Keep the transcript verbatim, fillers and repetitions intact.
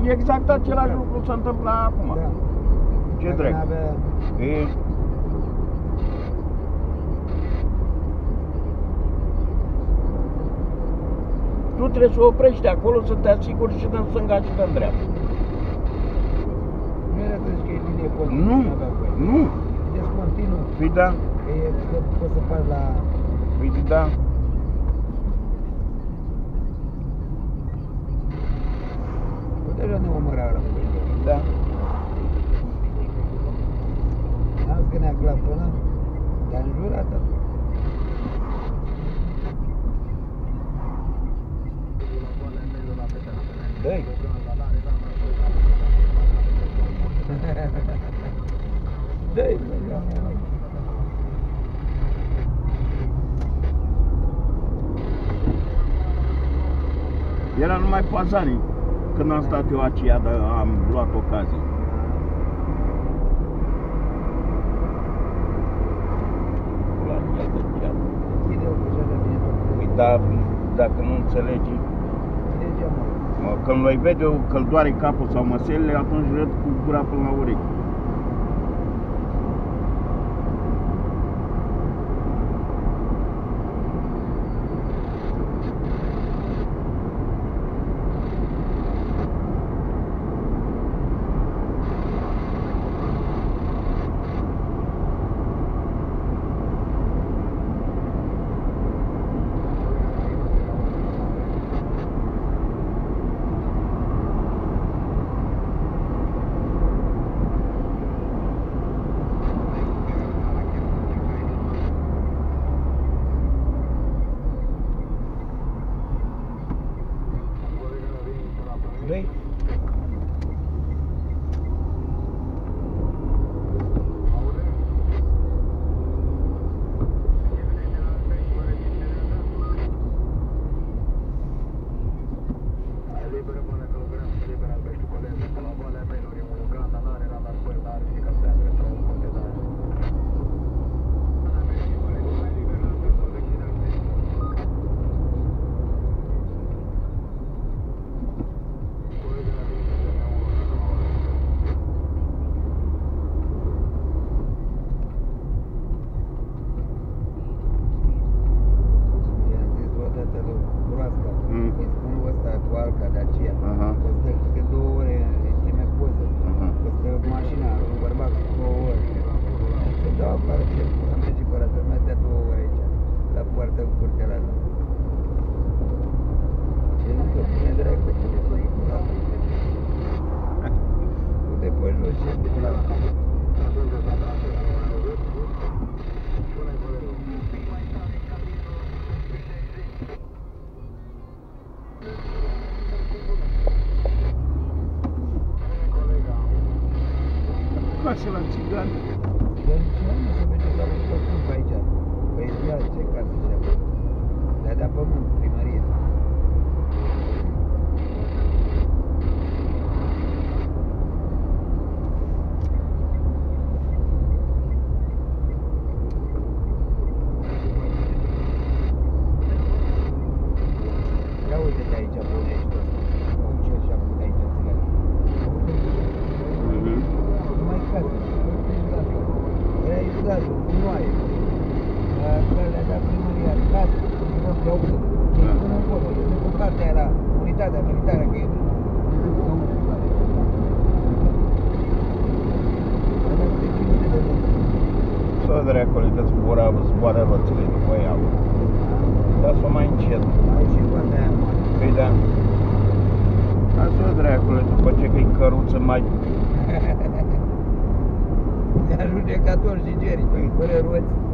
exact același lucru se întâmplă acum. Da. Ce drept? E... Tu trebuie să oprești acolo, să te asiguri și de stânga și de dreapta. Nu era să zici că e linie pe Nu, nu. Descontinuu. Păi da. Că e, că poți să faci la... Păi da. Păi deja ne omărea la păi. Da. N-am zis că ne-a clat până, te-a înjurat. Dă-i. Dă-i, Era numai pazanii când am stat eu aceea, dar am luat ocazie. Păi da, dacă nu înțelegi, când îi vede că îl doare capul sau măselele, atunci râd cu gura până la urechi. Vrei? Casă la țigan. El ce nu se merge la un pe aici. Păi ia ce casă și acolo. De-a de-a pământ, primărie. Ia uite-te aici, Bunești ăsta. Ce și-a făcut aici țigan. Mai casă. Era izolată, gunoaie. Calea de-a primăria, casă, nu știu, aută. E până acolo, e cu cartea era, unitatea militară, că e Să dracule, te zbura, zboară roțile după ea. Dar s-o mai încet. Ai și poate aia mare. Păi da. Asta dracule, după ce că-i căruță mai... Ne-a judecat toți și geri, fără roți.